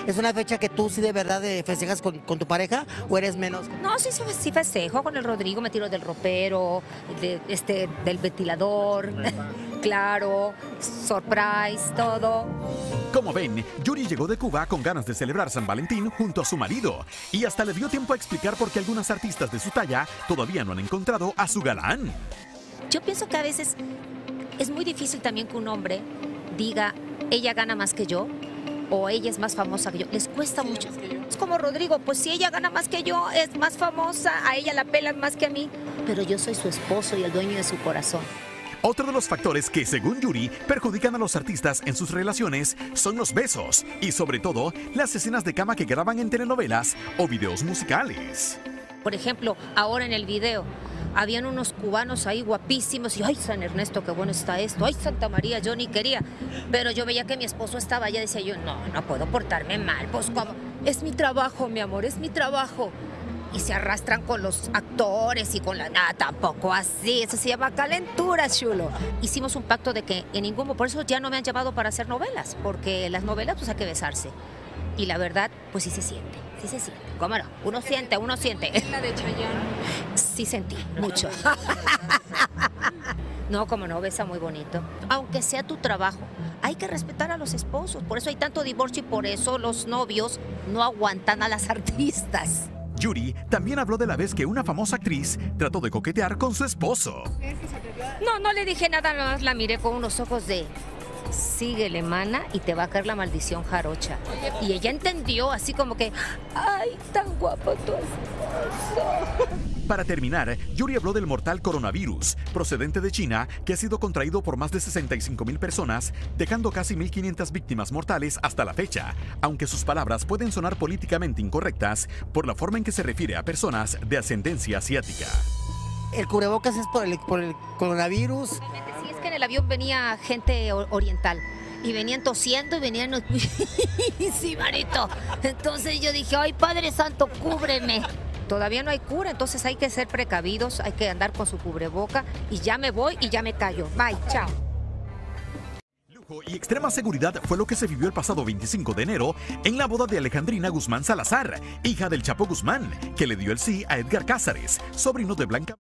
¿Es una fecha que tú sí de verdad festejas con tu pareja o eres menos? No, sí festejo con el Rodrigo, me tiro del ropero, del ventilador, claro, surprise, todo. Como ven, Yuri llegó de Cuba con ganas de celebrar San Valentín junto a su marido y hasta le dio tiempo a explicar por qué algunas artistas de su talla todavía no han encontrado a su galán. Yo pienso que a veces es muy difícil también que un hombre diga, ella gana más que yo o ella es más famosa que yo. Les cuesta mucho. Es como Rodrigo, pues si ella gana más que yo, es más famosa, a ella la pelan más que a mí, pero yo soy su esposo y el dueño de su corazón. Otro de los factores que, según Yuri, perjudican a los artistas en sus relaciones son los besos y, sobre todo, las escenas de cama que graban en telenovelas o videos musicales. Por ejemplo, ahora en el video, habían unos cubanos ahí guapísimos y ¡ay, San Ernesto, qué bueno está esto! ¡Ay, Santa María, yo ni quería! Pero yo veía que mi esposo estaba allá, decía yo, no puedo portarme mal, pues ¿cómo? Es mi trabajo, mi amor, es mi trabajo. Y se arrastran con los actores y con la... Nada, tampoco así, eso se llama calentura, chulo. Hicimos un pacto de que en ningún... Por eso ya no me han llamado para hacer novelas, porque las novelas pues hay que besarse. Y la verdad, pues sí se siente. ¿Cómo no? Uno siente. ¿La de Chayanne? Sí sentí, mucho. No, como no, besa muy bonito. Aunque sea tu trabajo, hay que respetar a los esposos. Por eso hay tanto divorcio y por eso los novios no aguantan a las artistas. Yuri también habló de la vez que una famosa actriz trató de coquetear con su esposo. No le dije nada, nada más la miré con unos ojos de... Síguele, mana, y te va a caer la maldición jarocha. Y ella entendió, así como que, ¡ay, tan guapo tu esposo! Para terminar, Yuri habló del mortal coronavirus, procedente de China, que ha sido contraído por más de 65,000 personas, dejando casi 1,500 víctimas mortales hasta la fecha, aunque sus palabras pueden sonar políticamente incorrectas por la forma en que se refiere a personas de ascendencia asiática. ¿El cubrebocas es por el coronavirus? Sí, es que en el avión venía gente oriental. Y venían tosiendo y venían... Sí, manito. Entonces yo dije, ay, Padre Santo, cúbreme. Todavía no hay cura, entonces hay que ser precavidos, hay que andar con su cubreboca. Y ya me voy y ya me callo. Bye, chao. Lujo y extrema seguridad fue lo que se vivió el pasado 25 de enero en la boda de Alejandrina Guzmán Salazar, hija del Chapo Guzmán, que le dio el sí a Edgar Cázares, sobrino de Blanca.